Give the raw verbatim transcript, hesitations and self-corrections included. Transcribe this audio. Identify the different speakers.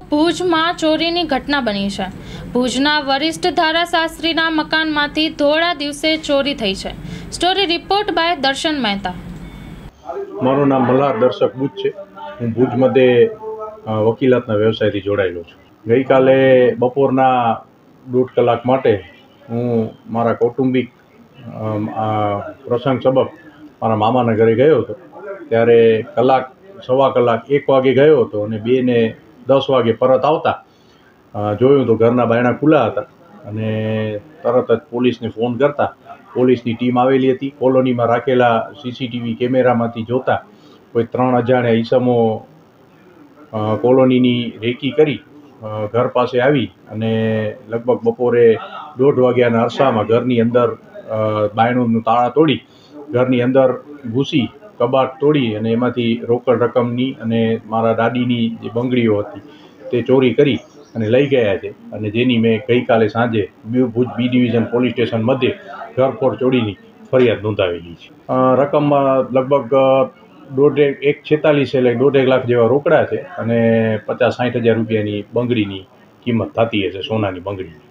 Speaker 1: ભુજમાં ચોરીની ઘટના બની છે। ભુજના વરિષ્ઠ ધારાશાસ્ત્રીના મકાનમાંથી ધોળા દિવસે ચોરી થઈ છે। સ્ટોરી રિપોર્ટ બાય દર્શન મહેતા।
Speaker 2: મારું નામ મલ્હાર દર્શક બુચ છે। હું ભુજ મધ્યે વકીલાતના વ્યવસાયથી જોડાયેલો છું। ગઈકાલે બપોરના દોઢ કલાક માટે હું મારા કૌટુંબિક પ્રસંગ સબબ મારા મામાના ઘરે ગયો હતો। ત્યારે કલાક સવા કલાક એક વાગે ગયો હતો અને બે ને દસ વાગે પરત આવતા જોયું તો ઘરના બાયણા ખુલ્લા હતા અને તરત જ પોલીસને ફોન કરતા પોલીસની ટીમ આવેલી હતી। કોલોનીમાં રાખેલા સીસીટીવી કેમેરામાંથી જોતા કોઈ ત્રણ અજાણ્યા ઈસમો કોલોનીની રેકી કરી ઘર પાસે આવી અને લગભગ બપોરે દોઢ વાગ્યાના અરસામાં ઘરની અંદર બાયણુંનું તાળા તોડી ઘરની અંદર ઘૂસી કબાટ તોડી અને એમાંથી રોકડ રકમની અને મારા દાદીની જે બંગડીઓ હતી તે ચોરી કરી અને લઈ ગયા છે અને જેની મેં ગઈકાલે સાંજે Bhuj B division police station મધ્યે ઘરફોડ ચોરીની ફરિયાદ નોંધાવેલી છે। રકમમાં લગભગ દોઢેક એક છેતાલીસ એટલે દોઢેક લાખ જેવા રોકડા છે અને પચાસ સાઠ હજાર રૂપિયાની બંગડીની કિંમત થતી હશે સોનાની બંગડી।